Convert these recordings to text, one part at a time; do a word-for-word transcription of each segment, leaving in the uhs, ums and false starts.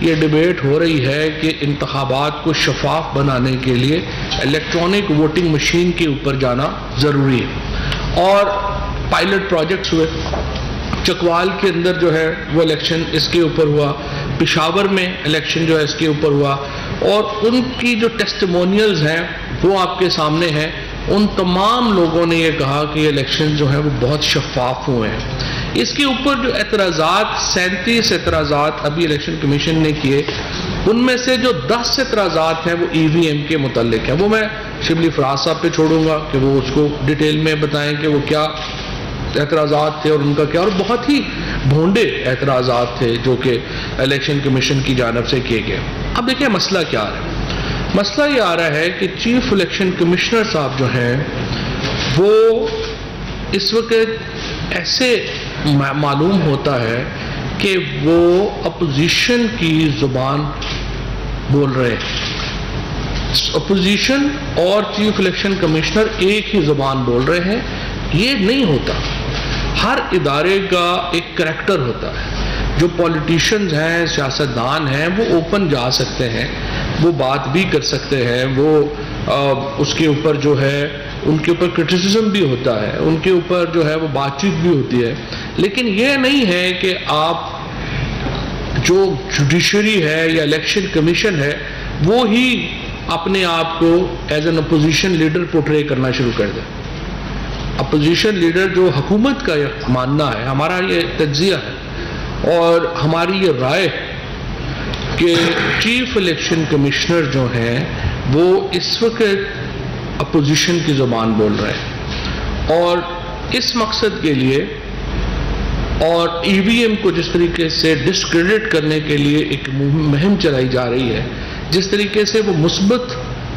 ये डिबेट हो रही है कि इंतखाबात को शफाफ बनाने के लिए इलेक्ट्रॉनिक वोटिंग मशीन के ऊपर जाना ज़रूरी है, और पायलट प्रोजेक्ट्स हुए। चकवाल के अंदर जो है वो इलेक्शन इसके ऊपर हुआ, पेशावर में इलेक्शन जो है इसके ऊपर हुआ, और उनकी जो टेस्टिमोनियल्स हैं वो आपके सामने हैं। उन तमाम लोगों ने ये कहा कि ये इलेक्शन जो है वो बहुत शफाफ हुए हैं। इसके ऊपर जो एतराज़ात, सैंतीस एतराज़ात अभी इलेक्शन कमीशन ने किए, उनमें से जो दस एतराज़ात हैं वो ई वी एम के मुतल्लिक हैं। वो मैं शिबली फराज साहब पे छोड़ूंगा कि वो उसको डिटेल में बताएं कि वो क्या एतराज़ात थे और उनका क्या, और बहुत ही भोंडे एतराज़ात थे जो कि इलेक्शन कमीशन की जानिब से किए गए। अब देखिए मसला क्या आ रहा है। मसला ये आ रहा है कि चीफ इलेक्शन कमिश्नर साहब जो हैं वो इस वक्त ऐसे मालूम होता है कि वो अपोजिशन की ज़ुबान बोल रहे हैं। अपोजिशन और चीफ इलेक्शन कमिश्नर एक ही ज़ुबान बोल रहे हैं, ये नहीं होता। हर इदारे का एक करैक्टर होता है। जो पॉलिटिशियंस हैं, सियासतदान हैं, वो ओपन जा सकते हैं, वो बात भी कर सकते हैं, वो आ, उसके ऊपर जो है उनके ऊपर क्रिटिसिज्म भी होता है, उनके ऊपर जो है वो बातचीत भी होती है। लेकिन ये नहीं है कि आप जो जुडिशरी है या इलेक्शन कमीशन है वो ही अपने आप को as an opposition leader portray करना शुरू कर दे। अपोजिशन लीडर जो हुकूमत का ये मानना है, हमारा ये तज्जिया है और हमारी ये राय कि चीफ इलेक्शन कमिश्नर जो हैं वो इस वक्त अपोजिशन की ज़ुबान बोल रहे हैं, और इस मकसद के लिए और ई वी एम को जिस तरीके से डिस्क्रेडिट करने के लिए एक मुहिम चलाई जा रही है, जिस तरीके से वो मुस्बत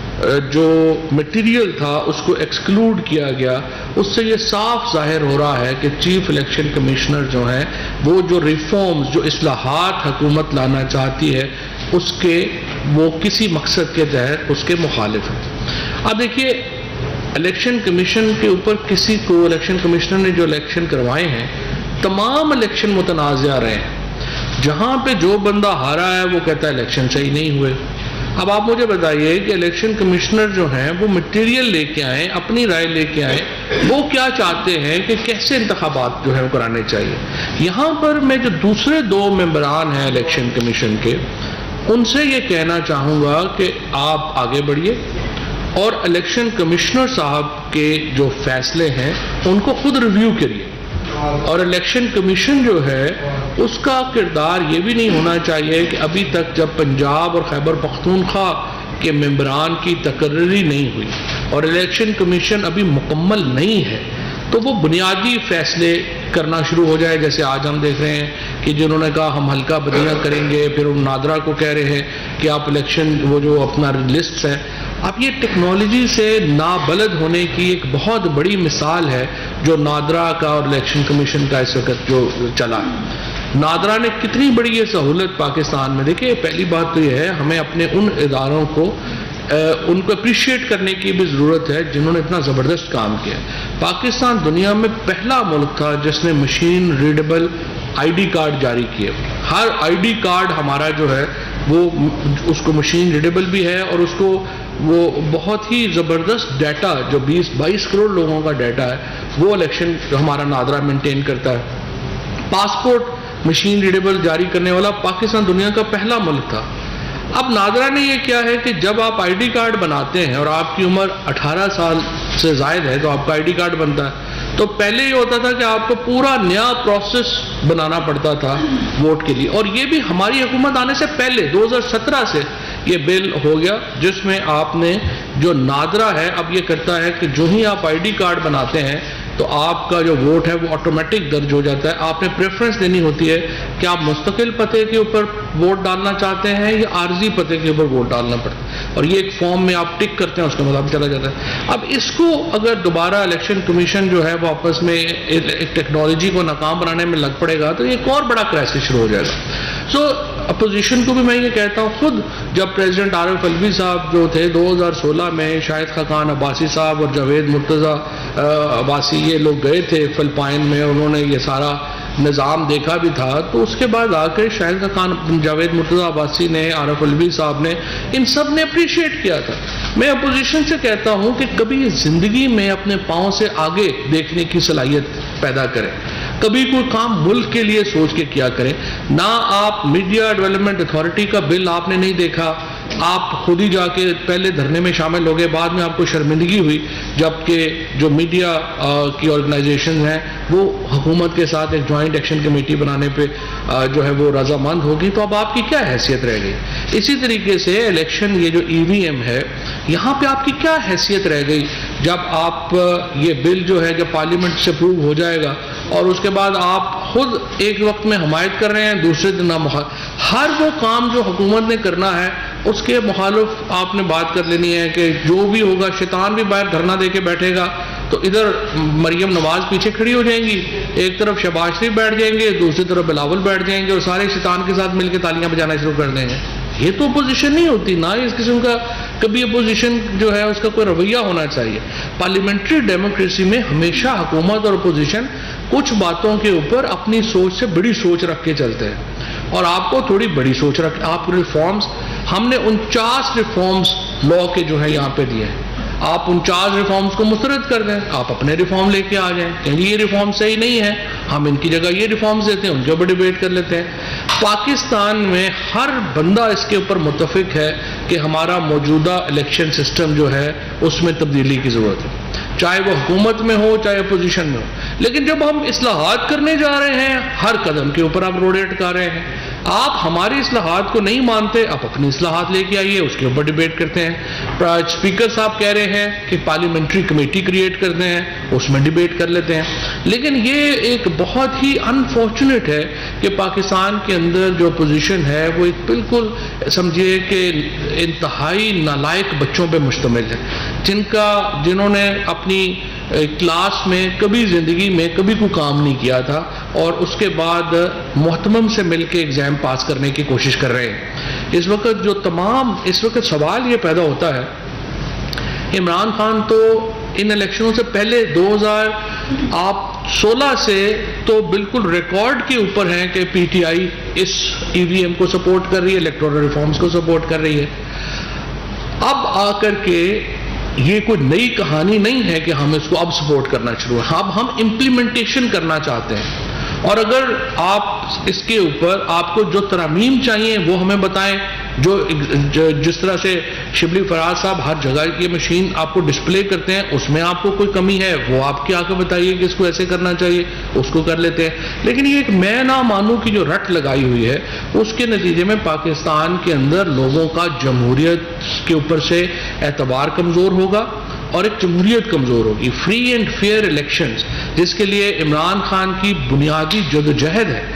जो मटेरियल था उसको एक्सक्लूड किया गया, उससे ये साफ जाहिर हो रहा है कि चीफ इलेक्शन कमिश्नर जो है वो जो रिफॉर्म्स, जो इस्लाहात हुकूमत लाना चाहती है उसके वो किसी मकसद के तहत उसके मुखालिफ है। अब देखिए इलेक्शन कमीशन के ऊपर किसी को, इलेक्शन कमिश्नर ने जो इलेक्शन करवाए हैं तमाम इलेक्शन मुतनाज़ा रहे हैं। जहाँ पे जो बंदा हारा है वो कहता है इलेक्शन सही नहीं हुए। अब आप मुझे बताइए कि इलेक्शन कमिश्नर जो हैं वो मटेरियल लेके आए, अपनी राय लेके आए, वो क्या चाहते हैं कि कैसे इंतखाबात जो है वो कराने चाहिए। यहाँ पर मैं जो दूसरे दो मेंबरान हैं इलेक्शन कमीशन के, उनसे ये कहना चाहूँगा कि आप आगे बढ़िए और इलेक्शन कमिश्नर साहब के जो फैसले हैं उनको खुद रिव्यू करिए। और इलेक्शन कमीशन जो है उसका किरदार ये भी नहीं होना चाहिए कि अभी तक जब पंजाब और खैबर पख्तूनख्वा के मेंबरान की तकर्री नहीं हुई और इलेक्शन कमीशन अभी मुकम्मल नहीं है तो वो बुनियादी फैसले करना शुरू हो जाए। जैसे आज हम देख रहे हैं कि जिन्होंने कहा हम हल्का बदियाँ करेंगे, फिर उन नादरा को कह रहे हैं कि आप इलेक्शन वो जो अपना लिस्ट है। अब ये टेक्नोलॉजी से नाबलद होने की एक बहुत बड़ी मिसाल है जो नादरा का और इलेक्शन कमीशन का इस वक्त जो चला है। नादरा ने कितनी बड़ी ये सहूलत पाकिस्तान में, देखिए पहली बात तो ये है हमें अपने उन इदारों को आ, उनको अप्रिशिएट करने की भी ज़रूरत है जिन्होंने इतना ज़बरदस्त काम किया। पाकिस्तान दुनिया में पहला मुल्क था जिसने मशीन रीडेबल आईडी कार्ड जारी किए। हर आईडी कार्ड हमारा जो है वो उसको मशीन रीडेबल भी है और उसको वो बहुत ही ज़बरदस्त डाटा जो बीस बाईस करोड़ लोगों का डाटा है वो इलेक्शन हमारा नादरा मेंटेन करता है। पासपोर्ट मशीन रीडेबल जारी करने वाला पाकिस्तान दुनिया का पहला मुल्क था। अब नादरा ने ये किया है कि जब आप आईडी कार्ड बनाते हैं और आपकी उम्र अठारह साल से ज़ायद है तो आपका आईडी कार्ड बनता है। तो पहले ये होता था कि आपको पूरा नया प्रोसेस बनाना पड़ता था वोट के लिए, और ये भी हमारी हुकूमत आने से पहले दो हज़ार सत्रह से ये बिल हो गया जिसमें आपने जो नादरा है अब ये करता है कि जो ही आप आईडी कार्ड बनाते हैं तो आपका जो वोट है वो ऑटोमेटिक दर्ज हो जाता है। आपने प्रेफरेंस देनी होती है कि आप मुस्तकिल पते के ऊपर वोट डालना चाहते हैं या आर्जी पते के ऊपर वोट डालना पड़ता है, और ये एक फॉर्म में आप टिक करते हैं उसका मतलब चला जाता है। अब इसको अगर दोबारा इलेक्शन कमीशन जो है वो आपस में एक टेक्नोलॉजी को नाकाम बनाने में लग पड़ेगा तो एक और बड़ा क्राइसिस शुरू हो जाएगा। सो अपोजिशन को भी मैं ये कहता हूँ, खुद जब प्रेसिडेंट आरिफ अलवी साहब जो थे दो हज़ार सोलह में शाहिद खाकान अब्बासी साहब और जावेद मुर्तज़ा अब्बासी ये लोग गए थे फिलिपाइन में, उन्होंने ये सारा निज़ाम देखा भी था, तो उसके बाद आकर शाहिद खान, जावेद मुर्तज़ा अब्बासी ने, आरिफ अलवी साहब ने, इन सब ने अप्रिशिएट किया था। मैं अपोजिशन से कहता हूं कि कभी ज़िंदगी में अपने पाँव से आगे देखने की सलाहियत पैदा करें, कभी कोई काम मुल्क के लिए सोच के किया करें ना। आप मीडिया डेवलपमेंट अथॉरिटी का बिल आपने नहीं देखा, आप खुद ही जाके पहले धरने में शामिल हो गए, बाद में आपको शर्मिंदगी हुई, जबकि जो मीडिया की ऑर्गेनाइजेशन हैं वो हुकूमत के साथ एक जॉइंट एक्शन कमेटी बनाने पे जो है वो रजामंद होगी, तो अब आपकी क्या हैसियत रह गई। इसी तरीके से इलेक्शन, ये जो ईवीएम है, यहाँ पे आपकी क्या हैसियत रह गई जब आप ये बिल जो है जब पार्लियामेंट से अप्रूव हो जाएगा और उसके बाद आप खुद एक वक्त में हमायत कर रहे हैं, दूसरे दिन ना हर वो काम जो हुकूमत ने करना है उसके मुखालिफ आपने बात कर लेनी है कि जो भी होगा, शैतान भी बाहर धरना दे के बैठेगा तो इधर मरियम नवाज पीछे खड़ी हो जाएंगी, एक तरफ शहबाज शरीफ बैठ जाएंगे, दूसरी तरफ बिलावल बैठ जाएंगे और सारे शैतान के साथ मिलकर तालियां बजाना शुरू कर देंगे। ये तो अपोजिशन नहीं होती ना, इस किस्म का कभी अपोजिशन जो है उसका कोई रवैया होना चाहिए। पार्लियामेंट्री डेमोक्रेसी में हमेशा हुकूमत और अपोजिशन कुछ बातों के ऊपर अपनी सोच से बड़ी सोच रख के चलते हैं और आपको थोड़ी बड़ी सोच रख, आप रिफॉर्म्स, हमने उनचास रिफॉर्म्स लॉ के जो है यहाँ पे दिए हैं, आप उनचास रिफॉर्म्स को मुस्तरद कर दें, आप अपने रिफॉर्म लेके आ जाएं, कहेंगे ये रिफॉर्म सही नहीं है, हम इनकी जगह ये रिफॉर्म्स देते हैं, उनके ऊपर डिबेट कर लेते हैं। पाकिस्तान में हर बंदा इसके ऊपर मुत्तफिक है कि हमारा मौजूदा इलेक्शन सिस्टम जो है उसमें तब्दीली की ज़रूरत है, चाहे वो हुकूमत में हो चाहे अपोजिशन में हो। लेकिन जब हम इस्लाहात करने जा रहे हैं, हर कदम के ऊपर आप रोड़े अटका रहे हैं। आप हमारी इस्लाहात को नहीं मानते, आप अपनी इस्लाहात लेके आइए, उसके ऊपर डिबेट करते हैं। स्पीकर साहब कह रहे हैं कि पार्लियामेंट्री कमेटी क्रिएट करते हैं, उसमें डिबेट कर लेते हैं। लेकिन ये एक बहुत ही अनफॉर्चुनेट है कि पाकिस्तान के अंदर जो अपोजिशन है वो एक बिल्कुल समझिए कि इंतहाई नालायक बच्चों पे मुश्तमिल है, जिनका जिन्होंने अपनी क्लास में कभी ज़िंदगी में कभी कोई काम नहीं किया था और उसके बाद मोहतमम से मिलके एग्ज़ाम पास करने की कोशिश कर रहे हैं। इस वक्त जो तमाम इस वक्त सवाल ये पैदा होता है, इमरान खान तो इन इलेक्शनों से पहले दो हज़ार सोलह से तो बिल्कुल रिकॉर्ड के ऊपर हैं कि पीटीआई इस ईवीएम को सपोर्ट कर रही है, इलेक्टोरल रिफॉर्म्स को सपोर्ट कर रही है। अब आकर के ये कोई नई कहानी नहीं है कि हम इसको अब सपोर्ट करना शुरू है, अब हम इम्प्लीमेंटेशन करना चाहते हैं। और अगर आप इसके ऊपर आपको जो तरमीम चाहिए वो हमें बताएं, जो, जो जिस तरह से शिबली फराज साहब हर जगह की मशीन आपको डिस्प्ले करते हैं, उसमें आपको कोई कमी है वो आपके आके बताइए कि इसको ऐसे करना चाहिए, उसको कर लेते हैं। लेकिन ये एक मैं ना मानूं की जो रट लगाई हुई है, उसके नतीजे में पाकिस्तान के अंदर लोगों का जमहूरियत के ऊपर से एतबार कमज़ोर होगा और एक जमहूरियत कमज़ोर होगी। फ्री एंड फेयर इलेक्शंस जिसके लिए इमरान खान की बुनियादी जदोजहद है,